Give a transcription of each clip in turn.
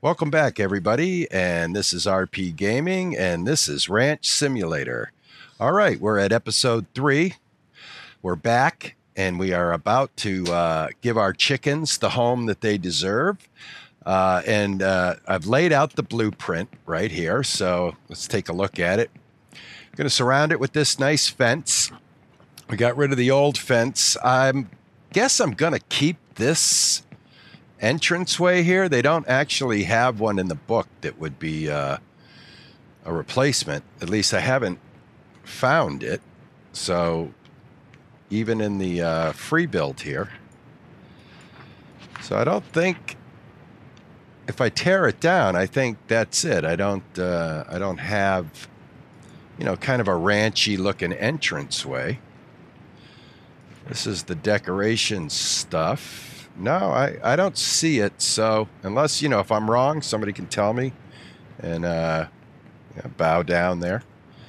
Welcome back, everybody, and this is RP Gaming, and this is Ranch Simulator. All right, we're at episode 3. We're back, and we are about to give our chickens the home that they deserve. I've laid out the blueprint right here, so let's take a look at it. I'm going to surround it with this nice fence. We got rid of the old fence. I guess I'm going to keep this entranceway here. They don't actually have one in the book that would be a replacement. At least I haven't found it. So even in the free build here. So I don't think, if I tear it down, I think that's it. I don't have, kind of a ranchy looking entranceway. This is the decoration stuff. No, I don't see it. So unless, if I'm wrong, somebody can tell me and bow down there.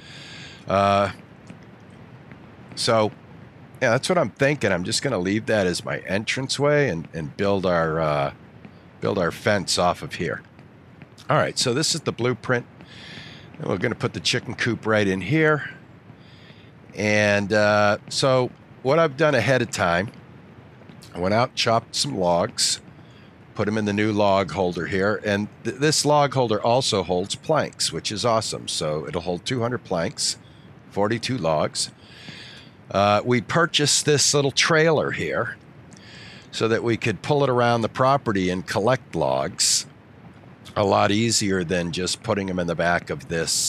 So yeah, that's what I'm thinking. I'm just going to leave that as my entranceway and build our fence off of here. All right, so this is the blueprint. And we're going to put the chicken coop right in here. And so what I've done ahead of time, I went out, chopped some logs, put them in the new log holder here. And this log holder also holds planks, which is awesome. So it'll hold 200 planks, 42 logs. We purchased this little trailer here so that we could pull it around the property and collect logs a lot easier than just putting them in the back of this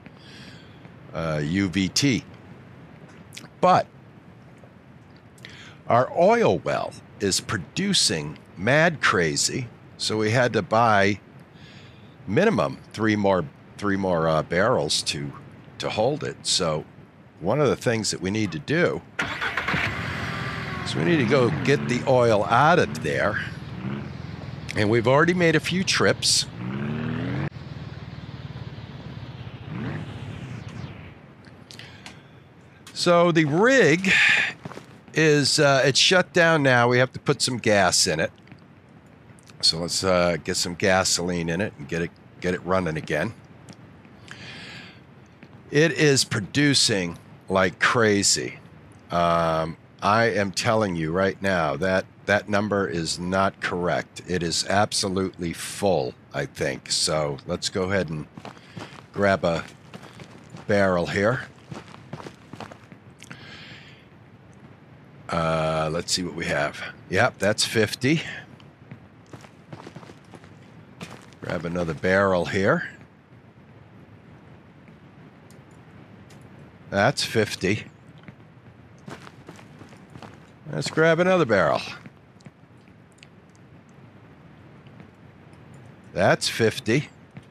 UVT. But our oil well is producing mad crazy, so we had to buy minimum three more barrels to hold it. So one of the things that we need to do is we need to go get the oil out of there, and we've already made a few trips. So the rig is it's shut down now. We have to put some gas in it. So let's get some gasoline in it and get it running again. It is producing like crazy. I am telling you right now that number is not correct. It is absolutely full, I think. So let's go ahead and grab a barrel here. Let's see what we have. Yep, that's 50. Grab another barrel here. That's 50. Let's grab another barrel. That's 50.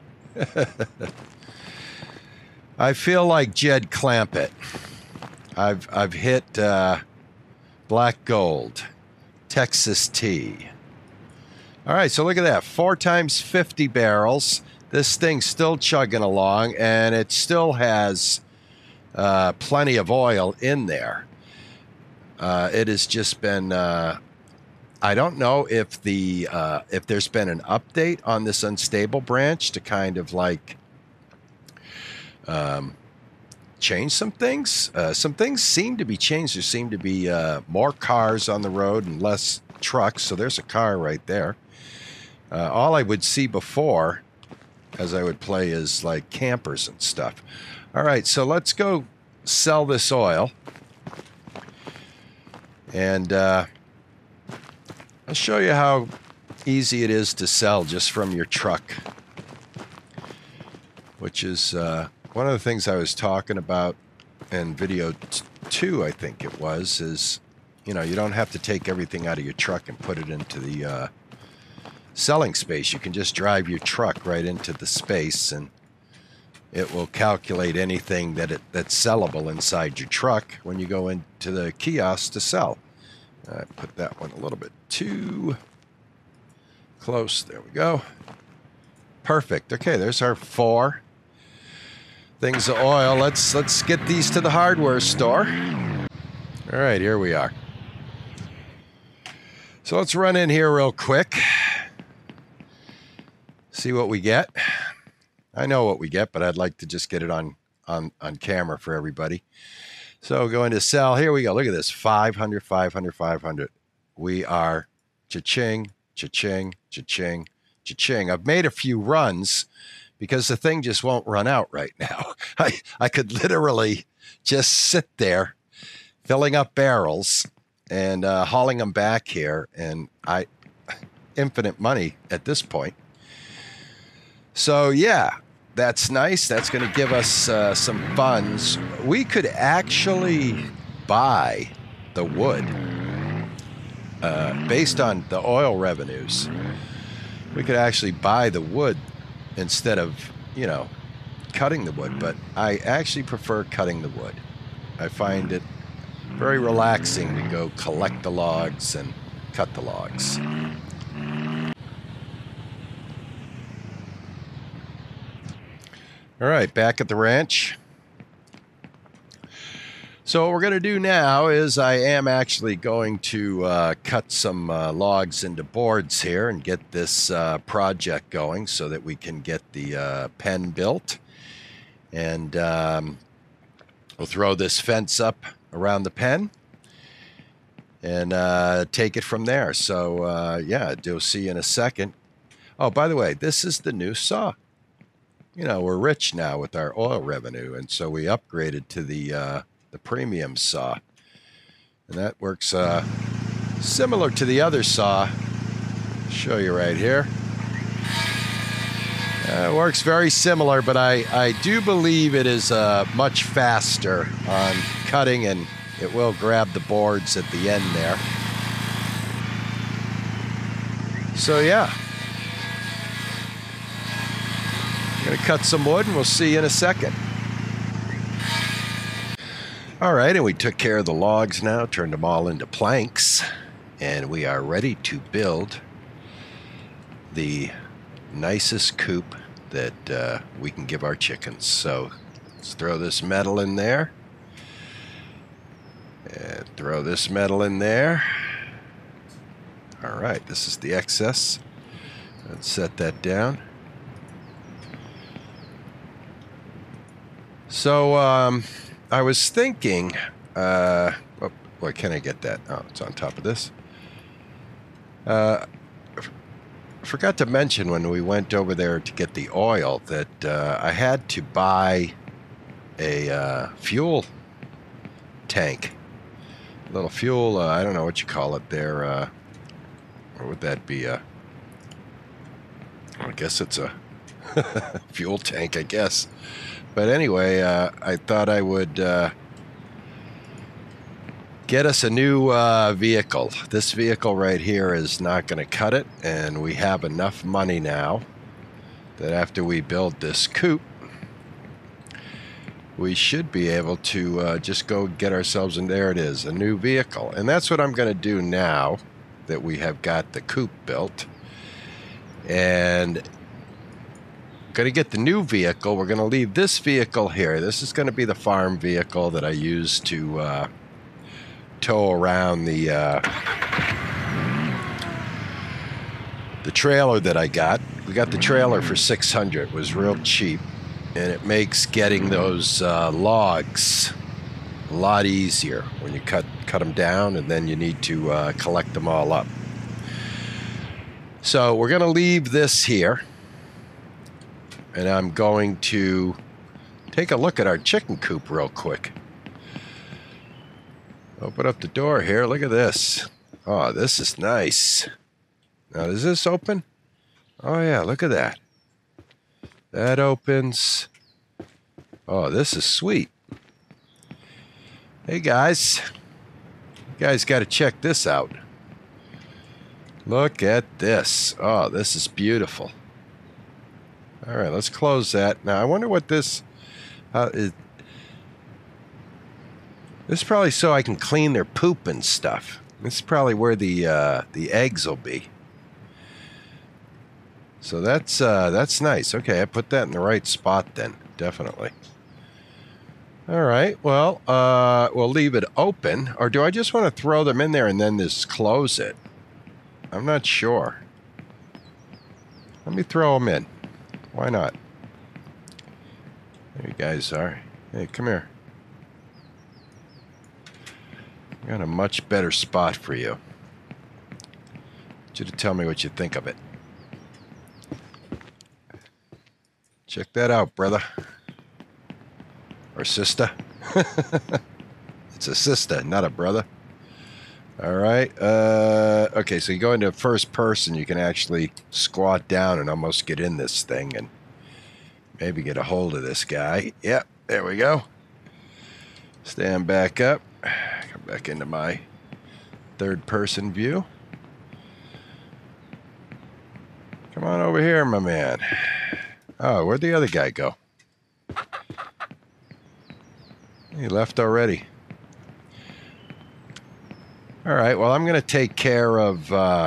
I feel like Jed Clampett. I've hit Black Gold, Texas Tea. All right, so look at that. 4 times 50 barrels. This thing's still chugging along, and it still has plenty of oil in there. It has just been, I don't know if there's been an update on this unstable branch to kind of like change some things. Some things seem to be changed. There seem to be more cars on the road and less trucks. So there's a car right there. All I would see before, as I would play, is like campers and stuff. All right, so let's go sell this oil. And I'll show you how easy it is to sell just from your truck, which is one of the things I was talking about in video 2, I think it was, is, you don't have to take everything out of your truck and put it into the selling space. You can just drive your truck right into the space, and it will calculate anything that's sellable inside your truck when you go into the kiosk to sell. I put that one a little bit too close. There we go. Perfect. Okay, there's our 4 things of oil. Let's get these to the hardware store. All right, here we are. So let's run in here real quick. see what we get. I know what we get, but I'd like to just get it on camera for everybody. So going to sell. Here we go. Look at this. 500, 500, 500. We are cha-ching, cha-ching, cha-ching, cha-ching. I've made a few runs because the thing just won't run out right now. I could literally just sit there filling up barrels and hauling them back here, and infinite money at this point. So yeah, that's nice. That's going to give us some funds. We could actually buy the wood based on the oil revenues. We could actually buy the wood instead of, you know, cutting the wood. But I actually prefer cutting the wood. I find it very relaxing to go collect the logs and cut the logs. All right, back at the ranch. So what we're going to do now is I am actually going to cut some logs into boards here and get this project going so that we can get the pen built. And we'll throw this fence up around the pen and take it from there. So yeah, you'll see in a second. Oh, by the way, this is the new saw. You know, we're rich now with our oil revenue, and so we upgraded to the premium saw, and that works similar to the other saw. I'll show you right here. It works very similar, but I do believe it is much faster on cutting, and it will grab the boards at the end there. So yeah. I'm going to cut some wood, and we'll see you in a second. All right, and we took care of the logs now, turned them all into planks, and we are ready to build the nicest coop that we can give our chickens. So let's throw this metal in there, and throw this metal in there. All right, this is the excess. Let's set that down. So I was thinking, why can't I get that? Oh, it's on top of this. I forgot to mention when we went over there to get the oil that I had to buy a fuel tank. A little fuel, I don't know what you call it there. What would that be? I guess it's a fuel tank, I guess. But anyway, I thought I would get us a new vehicle. This vehicle right here is not going to cut it, and we have enough money now that after we build this coop, we should be able to just go get ourselves, and there it is, a new vehicle. And that's what I'm going to do now that we have got the coop built. And going to get the new vehicle. We're going to leave this vehicle here. This is going to be the farm vehicle that I use to tow around the trailer that I got. We got the trailer for $600. It was real cheap, and it makes getting those logs a lot easier when you cut them down, and then you need to collect them all up. So we're going to leave this here. And I'm going to take a look at our chicken coop real quick. Open up the door here. Look at this. Oh, this is nice. Now, does this open? Oh, yeah, look at that. That opens. Oh, this is sweet. Hey, guys. You guys got to check this out. Look at this. Oh, this is beautiful. All right, let's close that. Now, I wonder what this is. This is probably so I can clean their poop and stuff. This is probably where the eggs will be. So that's nice. Okay, I put that in the right spot then, definitely. All right, well, we'll leave it open. Or do I just want to throw them in there and then just close it? I'm not sure. Let me throw them in. Why not? There you guys are. Hey, come here. I got a much better spot for you. I want you to tell me what you think of it. Check that out, brother. Or sister. It's a sister, not a brother. All right. Okay, so you go into first person, you can actually squat down and almost get in this thing and maybe get a hold of this guy. Yep, there we go. Stand back up. Come back into my third person view. Come on over here, my man. Oh, where'd the other guy go? He left already. All right, well, I'm going to take care of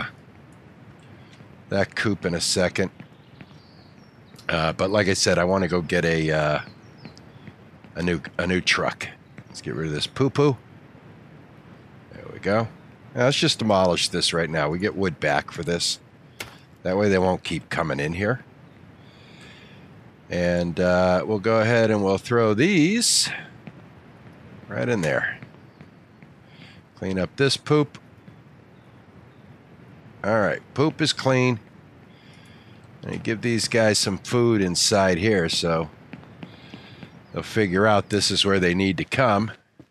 that coop in a second. But like I said, I want to go get a new truck. Let's get rid of this poo-poo. There we go. Now, let's just demolish this right now. We get wood back for this. That way they won't keep coming in here. And we'll go ahead and we'll throw these right in there. Clean up this poop. All right, poop is clean. And give these guys some food inside here so they'll figure out this is where they need to come.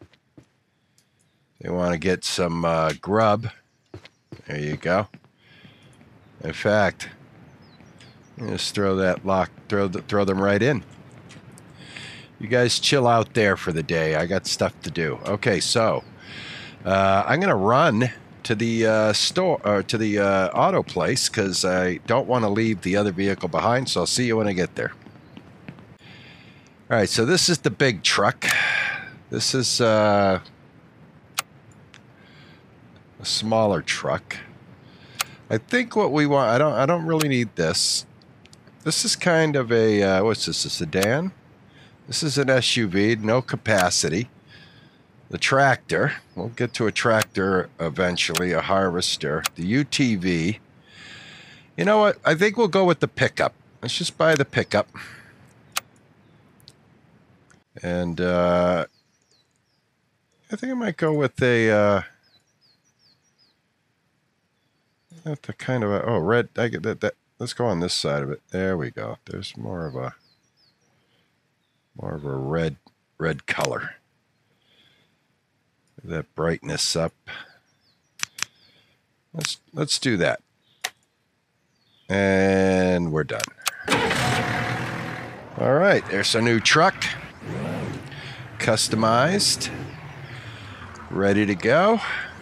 They want to get some grub. There you go. In fact, just throw that lock, throw them right in. You guys chill out there for the day. I got stuff to do. Okay, so I'm gonna run to the store or to the auto place because I don't want to leave the other vehicle behind. So I'll see you when I get there. All right, so this is the big truck. This is a smaller truck. I think what we want. I don't really need this. This is kind of a what's this? A sedan? This is an SUV, no capacity. The tractor, we'll get to a tractor eventually, a harvester. The UTV. You know what? I think we'll go with the pickup. Let's just buy the pickup. And I think I might go with a the kind of a red. I get that. Let's go on this side of it. There we go. There's more of a red color. That brightness up. Let's do that. And we're done. All right, there's a new truck. Customized. Ready to go.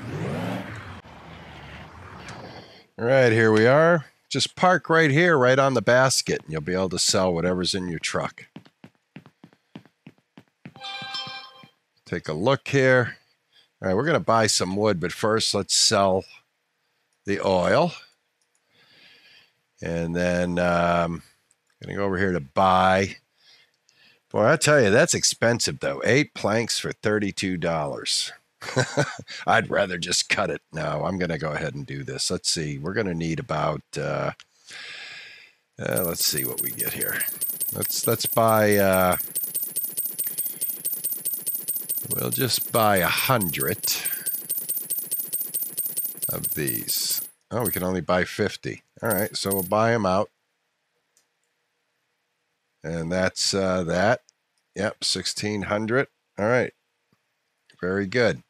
All right, here we are. Just park right here, right on the basket, and you'll be able to sell whatever's in your truck. Take a look here. All right, we're going to buy some wood, but first let's sell the oil. And then I'm going to go over here to buy. Boy, I tell you, that's expensive, though. 8 planks for $32. I'd rather just cut it. No, I'm going to go ahead and do this. Let's see. We're going to need about, let's see what we get here. Let's buy, we'll just buy 100 of these. Oh, we can only buy 50. All right, so we'll buy them out. And that's that. Yep, 1,600. All right. Very good.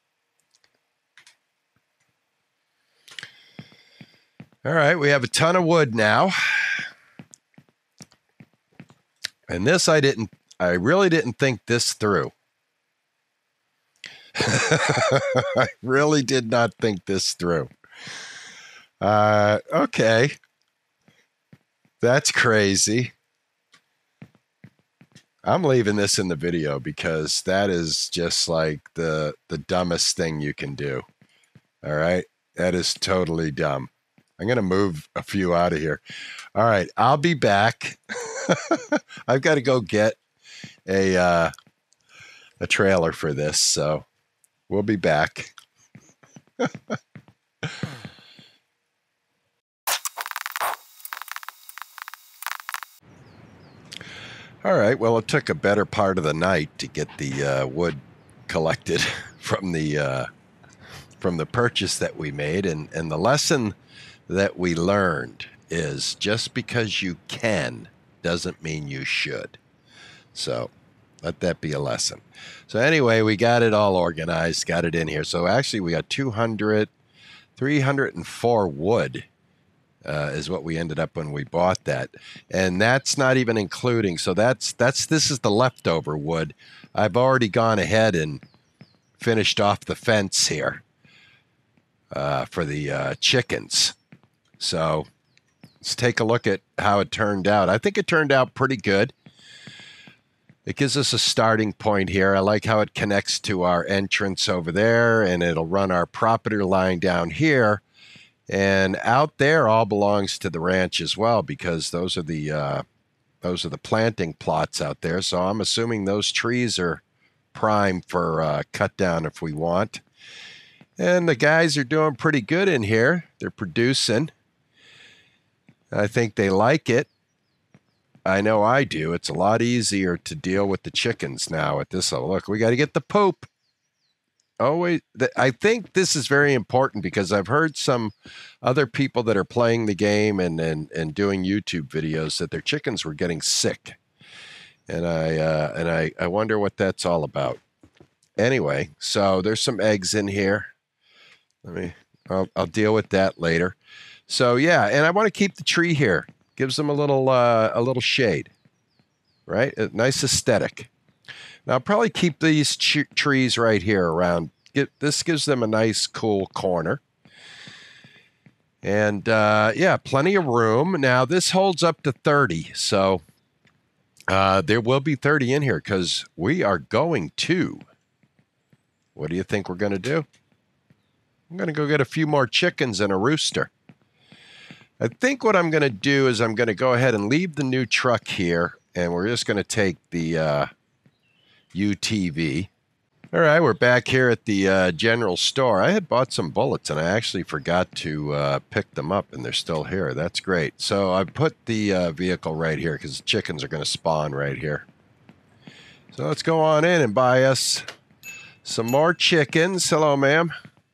All right, we have a ton of wood now. And this I really didn't think this through. I really did not think this through. Okay. That's crazy. I'm leaving this in the video because that is just like the dumbest thing you can do. All right. That is totally dumb. I'm going to move a few out of here. All right. I'll be back. I've got to go get a trailer for this. So we'll be back. All right. Well, it took a better part of the night to get the wood collected from the purchase that we made, and the lesson that we learned is just because you can doesn't mean you should. So let that be a lesson. So anyway, we got it all organized, got it in here. So actually we got 304 wood is what we ended up when we bought that. And that's not even including. So this is the leftover wood. I've already gone ahead and finished off the fence here for the chickens. So let's take a look at how it turned out. I think it turned out pretty good. It gives us a starting point here. I like how it connects to our entrance over there, and it'll run our property line down here. And out there all belongs to the ranch as well, because those are the planting plots out there. So I'm assuming those trees are prime for cut down if we want. And the guys are doing pretty good in here. They're producing. I think they like it. I know I do. It's a lot easier to deal with the chickens now at this level. Look, we got to get the poop. Always, I think this is very important because I've heard some other people that are playing the game and doing YouTube videos that their chickens were getting sick, and I wonder what that's all about. Anyway, so there's some eggs in here. I'll deal with that later. So yeah, and I want to keep the tree here. Gives them a little shade, right? A nice aesthetic. Now I'll probably keep these trees right here around. This gives them a nice cool corner. And yeah, plenty of room. Now this holds up to 30. So there will be 30 in here because we are going to. What do you think we're going to do? I'm going to go get a few more chickens and a rooster. I think what I'm going to do is I'm going to go ahead and leave the new truck here, and we're just going to take the UTV. All right, we're back here at the general store. I had bought some bullets, and I actually forgot to pick them up, and they're still here. That's great. So I put the vehicle right here because the chickens are going to spawn right here. So let's go on in and buy us some more chickens. Hello, ma'am.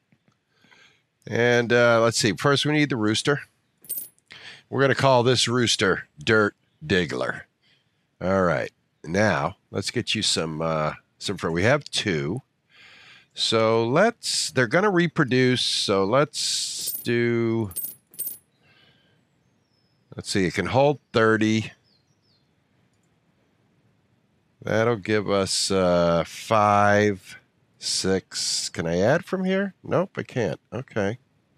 And let's see. First, we need the rooster. We're going to call this rooster Dirt Diggler. All right. Now, let's get you some fruit. We have 2. So they're going to reproduce. So let's see, it can hold 30. That'll give us 5, 6. Can I add from here? Nope, I can't. Okay.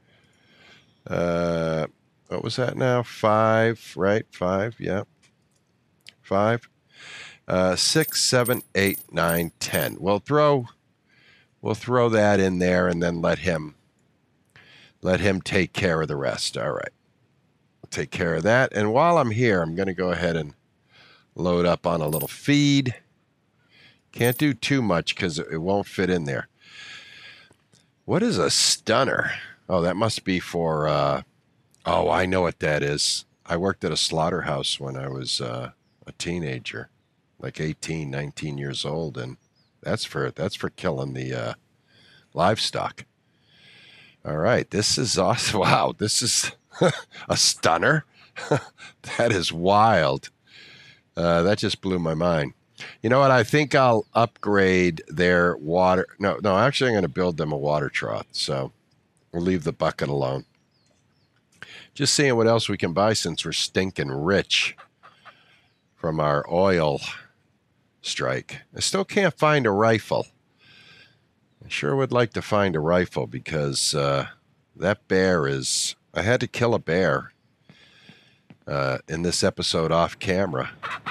What was that now? 5, right? 5, yeah. 5. 6, 7, 8, 9, 10. We'll throw that in there and then let him take care of the rest. All right. I'll take care of that. And while I'm here, I'm going to go ahead and load up on a little feed. Can't do too much because it won't fit in there. What is a stunner? Oh, that must be for... oh, I know what that is. I worked at a slaughterhouse when I was a teenager, like 18, 19 years old, and that's for killing the livestock. All right, this is awesome. Wow, this is a stunner. That is wild. That just blew my mind. You know what? I think I'll upgrade their water. No, actually, I'm going to build them a water trough. So we'll leave the bucket alone. Just seeing what else we can buy since we're stinking rich from our oil strike. I still can't find a rifle. I sure would like to find a rifle because that bear is... I had to kill a bear in this episode off camera.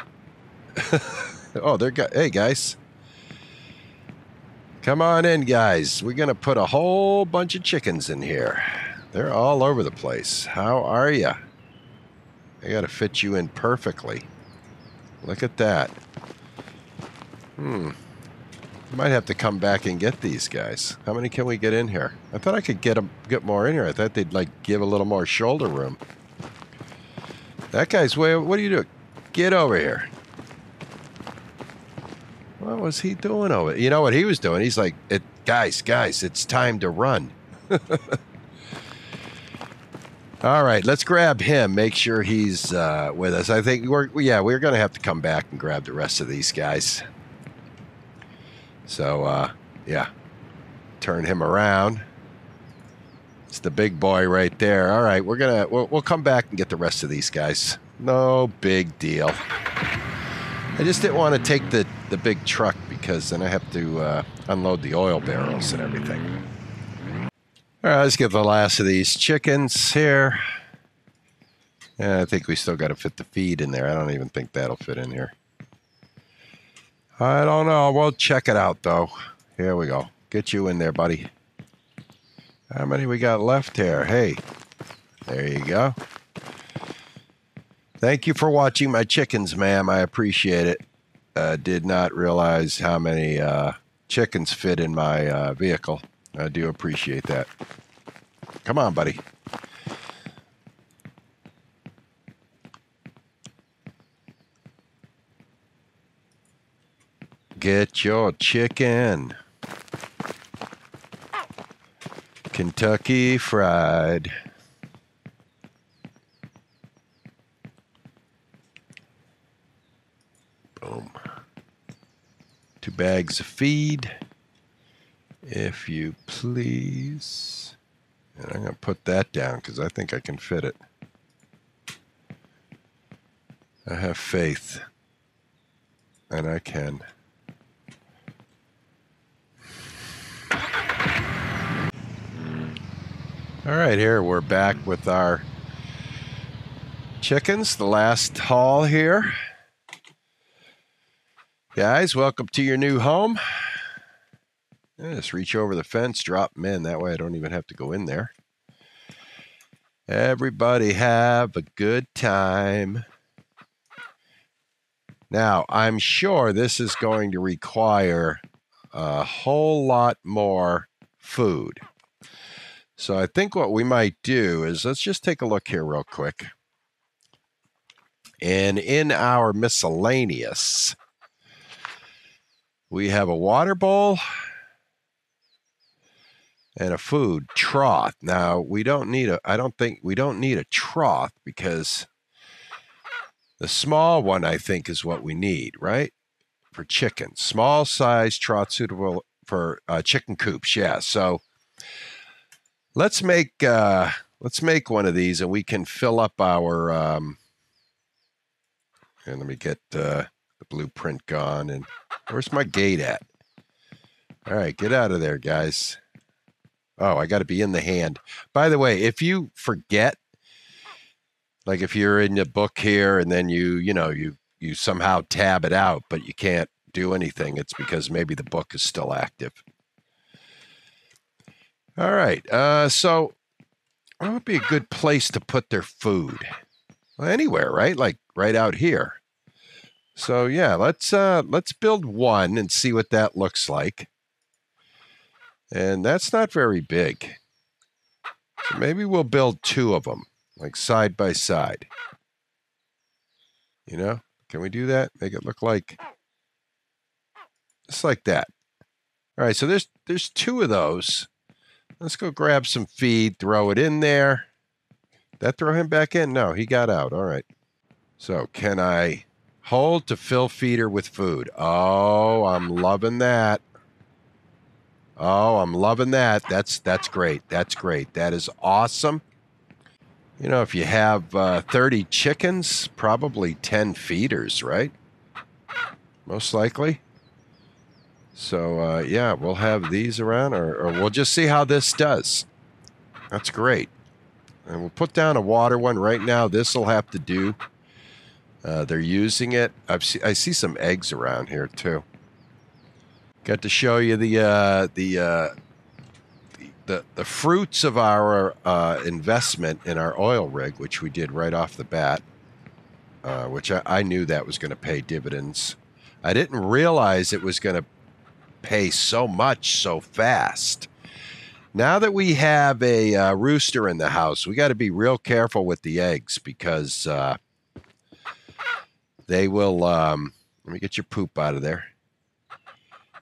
Oh, hey, guys. Come on in, guys. We're going to put a whole bunch of chickens in here. They're all over the place. How are you? I got to fit you in perfectly. Look at that. Might have to come back and get these guys. How many can we get in here? I thought I could get more in here. I thought they'd give a little more shoulder room. That guy's way. What are you doing? Get over here. What was he doing over? You know what he was doing? He's like, guys, it's time to run. All right, let's grab him. Make sure he's with us. I think we're going to have to come back and grab the rest of these guys. So, yeah, turn him around. It's the big boy right there. All right, we'll come back and get the rest of these guys. No big deal. I just didn't want to take the big truck because then I have to unload the oil barrels and everything. All right, let's get the last of these chickens here. Yeah, I think we still got to fit the feed in there. I don't even think that'll fit in here. I don't know. We'll check it out, though. Here we go. Get you in there, buddy. How many we got left here? Hey, there you go. Thank you for watching my chickens, ma'am. I appreciate it. Did not realize how many chickens fit in my vehicle. I do appreciate that. Come on, buddy. Get your chicken. Kentucky Fried. Boom. 2 bags of feed, if you please. And I'm going to put that down because I think I can fit it. I have faith. And I can. All right, here we're back with our chickens. The last haul here. Guys, welcome to your new home. Just reach over the fence, drop them in. That way I don't even have to go in there. Everybody have a good time. Now, I'm sure this is going to require a whole lot more food. So I think what we might do is let's just take a look here real quick. And in our miscellaneous, we have a water bowl and a food trough. Now, we don't need I don't think we don't need a trough because the small one, I think, is what we need, right? For chickens. Small size trough suitable for chicken coops. Yeah. So let's make one of these and we can fill up our and let me get the blueprint gone. And where's my gate at? All right, get out of there, guys. Oh, I got to be in the hand. By the way, if you forget, like if you're in the book here and then you somehow tab it out, but you can't do anything, it's because maybe the book is still active. All right, so what would be a good place to put their food? Well, anywhere, right? Like right out here. So yeah, let's build one and see what that looks like. And that's not very big. So maybe we'll build 2 of them, like side by side. You know, can we do that? Make it look like just like that. All right, so there's 2 of those. Let's go grab some feed, throw it in there. That throw him back in? No, he got out. All right. So can I hold to fill feeder with food? Oh, I'm loving that. Oh, I'm loving that. That's great. That's great. That is awesome. You know, if you have 30 chickens, probably 10 feeders, right? Most likely. So, yeah, we'll have these around, or we'll just see how this does. That's great. And we'll put down a water one right now. This will have to do. They're using it. I see some eggs around here, too. Got to show you the fruits of our investment in our oil rig, which we did right off the bat, which I knew that was going to pay dividends. I didn't realize it was going to pay so much so fast. Now that we have a rooster in the house, we got to be real careful with the eggs because they will. Let me get your poop out of there.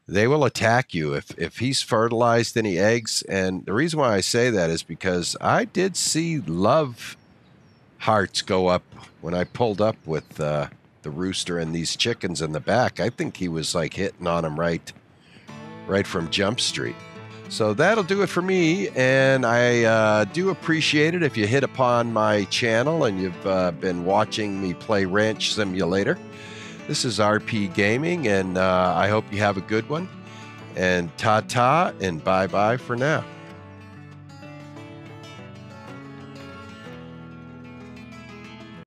They will attack you if he's fertilized any eggs. And the reason why I say that is because I did see love hearts go up when I pulled up with the rooster and these chickens in the back. I think he was like hitting on them right from Jump Street. So that'll do it for me, and I do appreciate it if you hit upon my channel and you've been watching me play Ranch Simulator. This is RP Gaming, and I hope you have a good one. And ta-ta and bye-bye for now.